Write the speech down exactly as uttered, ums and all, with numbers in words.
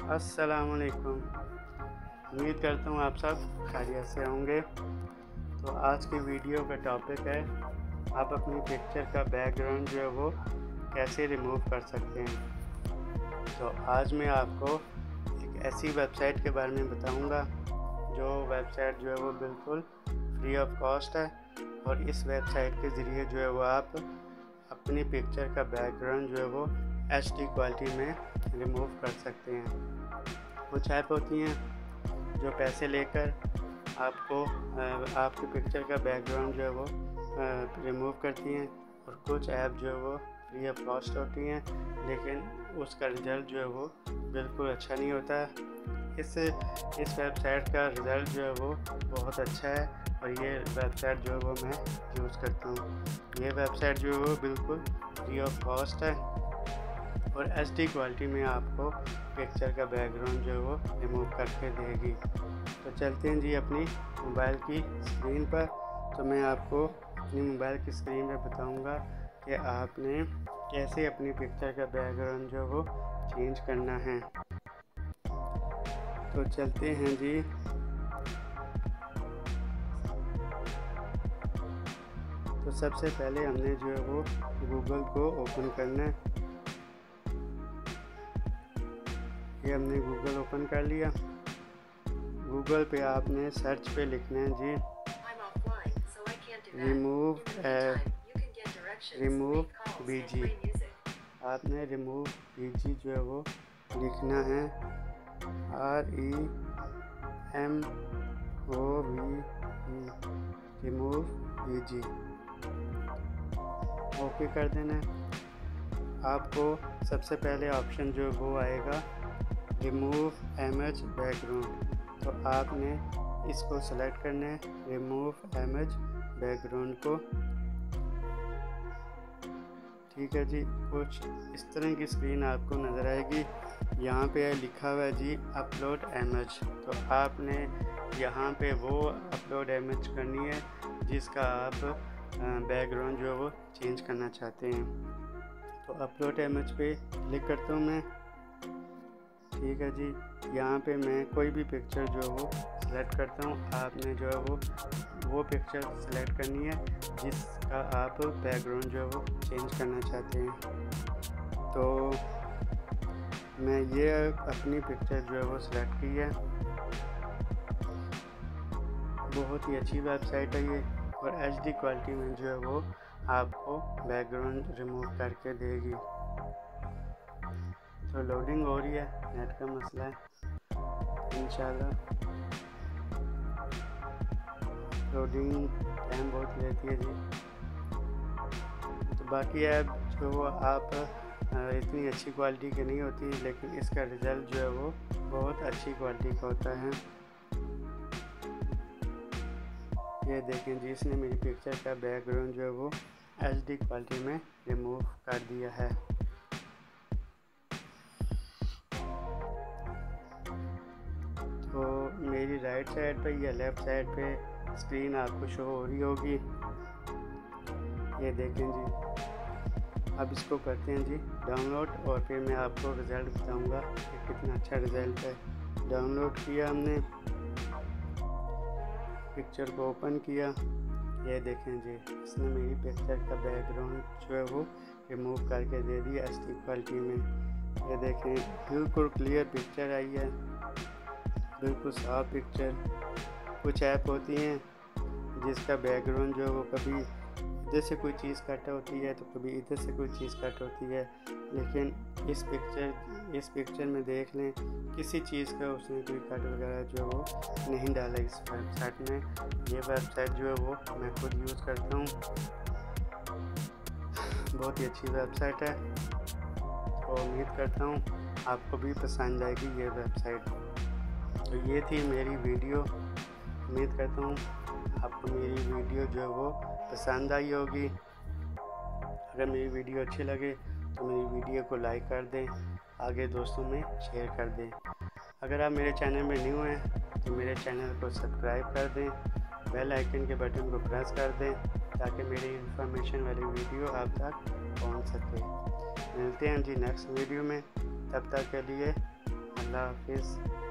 अस्सलामुअलैकुम। उम्मीद करता हूँ आप सब खैरियत से होंगे। तो आज की वीडियो का टॉपिक है आप अपनी पिक्चर का बैकग्राउंड जो है वो कैसे रिमूव कर सकते हैं। तो आज मैं आपको एक ऐसी वेबसाइट के बारे में बताऊंगा जो वेबसाइट जो है वो बिल्कुल फ्री ऑफ कॉस्ट है, और इस वेबसाइट के ज़रिए जो है वो आप अपनी पिक्चर का बैकग्राउंड जो है वो एच डी क्वालिटी में रिमूव कर सकते हैं। कुछ ऐप होती हैं जो पैसे लेकर आपको आपकी पिक्चर का बैकग्राउंड जो है वो रिमूव करती हैं, और कुछ ऐप जो है वो फ्री ऑफ कॉस्ट होती हैं, लेकिन उसका रिज़ल्ट जो है वो बिल्कुल अच्छा नहीं होता। इस इस वेबसाइट का रिज़ल्ट जो है वो बहुत अच्छा है, और ये वेबसाइट जो है वो मैं यूज़ करता हूँ। ये वेबसाइट जो है वो बिल्कुल फ्री ऑफ कॉस्ट है और एच डी क्वालिटी में आपको पिक्चर का बैकग्राउंड जो है वो रिमूव करके देगी। तो चलते हैं जी अपनी मोबाइल की स्क्रीन पर। तो मैं आपको अपनी मोबाइल की स्क्रीन पर बताऊंगा कि आपने कैसे अपनी पिक्चर का बैकग्राउंड जो है वो चेंज करना है। तो चलते हैं जी। तो सबसे पहले हमने जो है वो गूगल को ओपन करना है। ये हमने गूगल ओपन कर लिया। गूगल पे आपने सर्च पे लिखना है जी रिमूव रिमूव बीजी। आपने रिमूव बीजी जो है वो लिखना है, R E M O V E, remove BG. Okay कर देना है। आपको सबसे पहले ऑप्शन जो वो आएगा रिमूव इमेज बैकग्राउंड। तो आपने इसको सेलेक्ट करना है, रिमूव इमेज बैकग्राउंड को। ठीक है जी। कुछ इस तरह की स्क्रीन आपको नज़र आएगी। यहाँ पे लिखा हुआ है जी अपलोड इमेज। तो आपने यहाँ पे वो अपलोड इमेज करनी है जिसका आप बैकग्राउंड जो है वो चेंज करना चाहते हैं। तो अपलोड इमेज पे क्लिक करता हूँ मैं। ठीक है जी। यहाँ पे मैं कोई भी पिक्चर जो है वो सिलेक्ट करता हूँ। आपने जो है वो वो पिक्चर सिलेक्ट करनी है जिसका आप बैकग्राउंड जो है वो चेंज करना चाहते हैं। तो मैं ये अपनी पिक्चर जो है वो सिलेक्ट की है। बहुत ही अच्छी वेबसाइट है ये, और एच डी क्वालिटी में जो है वो आपको बैकग्राउंड रिमूव करके देगी। तो लोडिंग हो रही है, नेट का मसला है, इंशाल्लाह लोडिंग टाइम बहुत लेती है जी। तो बाकी ऐप जो वो आप इतनी अच्छी क्वालिटी की नहीं होती, लेकिन इसका रिज़ल्ट जो है वो बहुत अच्छी क्वालिटी का होता है। ये देखें जी, इसने मेरी पिक्चर का बैकग्राउंड जो है वो एच डी क्वालिटी में रिमूव कर दिया है। तो मेरी राइट साइड पे या लेफ़्ट साइड पे स्क्रीन आपको शो हो रही होगी। ये देखें जी। अब इसको करते हैं जी डाउनलोड, और फिर मैं आपको रिज़ल्ट बताऊंगा कि कितना अच्छा रिज़ल्ट है। डाउनलोड किया हमने, पिक्चर को ओपन किया। ये देखें जी, इसने मेरी पिक्चर का बैकग्राउंड जो है वो रिमूव करके दे दिया एच डी क्वालिटी में। ये देखें बिल्कुल क्लियर पिक्चर आई है, बिल्कुल साफ पिक्चर। कुछ ऐप होती हैं जिसका बैकग्राउंड जो है वो कभी इधर से कोई चीज़ कट होती है तो कभी इधर से कोई चीज़ कट होती है, लेकिन इस पिक्चर इस पिक्चर में देख लें किसी चीज़ का उसने कोई कट वगैरह जो है वो नहीं डाला इस वेबसाइट में। ये वेबसाइट जो है वो मैं खुद यूज़ करता हूँ, बहुत ही अच्छी वेबसाइट है। तो उम्मीद करता हूँ आपको भी पसंद आएगी ये वेबसाइट। तो ये थी मेरी वीडियो। उम्मीद करता हूँ आपको मेरी वीडियो जो है वो पसंद आई होगी। अगर मेरी वीडियो अच्छी लगे तो मेरी वीडियो को लाइक कर दें, आगे दोस्तों में शेयर कर दें। अगर आप मेरे चैनल में न्यू हैं तो मेरे चैनल को सब्सक्राइब कर दें, बेल आइकन के बटन को प्रेस कर दें ताकि मेरी इंफॉर्मेशन वाली वीडियो आप तक पहुंच सके। मिलते हैं जी नेक्स्ट वीडियो में, तब तक के लिए अल्लाह हाफिज़।